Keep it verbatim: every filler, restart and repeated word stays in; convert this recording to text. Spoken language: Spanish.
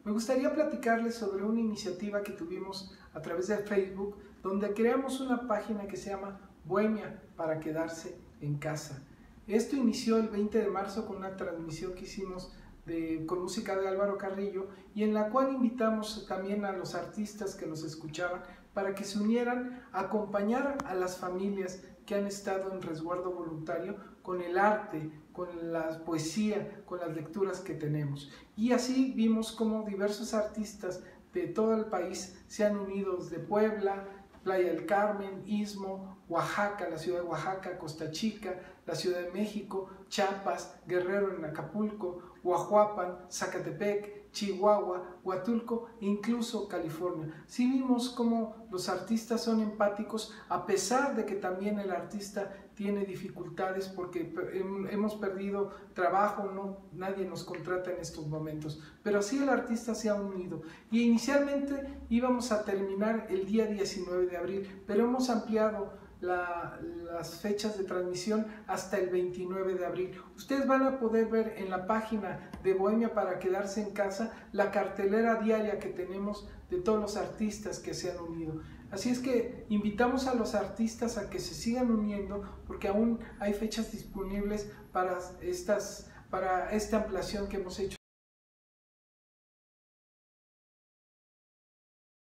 Me gustaría platicarles sobre una iniciativa que tuvimos a través de Facebook, donde creamos una página que se llama Bohemia para quedarse en casa. Esto inició el veinte de marzo con una transmisión que hicimos de, con música de Álvaro Carrillo, y en la cual invitamos también a los artistas que nos escuchaban para que se unieran a acompañar a las familias que han estado en resguardo voluntario con el arte, con la poesía, con las lecturas que tenemos. Y así vimos cómo diversos artistas de todo el país se han unido desde Puebla, Playa del Carmen, Istmo, Oaxaca, la ciudad de Oaxaca, Costa Chica, la Ciudad de México, Chiapas, Guerrero en Acapulco, Huajuapan, Zacatepec, Chihuahua, Huatulco e incluso California. Sí vimos cómo los artistas son empáticos, a pesar de que también el artista tiene dificultades porque hemos perdido trabajo, no, nadie nos contrata en estos momentos, pero así el artista se ha unido. Y inicialmente íbamos a terminar el día diecinueve de abril, pero hemos ampliado La, las fechas de transmisión hasta el veintinueve de abril. Ustedes van a poder ver en la página de Bohemia para quedarse en casa la cartelera diaria que tenemos de todos los artistas que se han unido. Así es que invitamos a los artistas a que se sigan uniendo, porque aún hay fechas disponibles para, estas, para esta ampliación que hemos hecho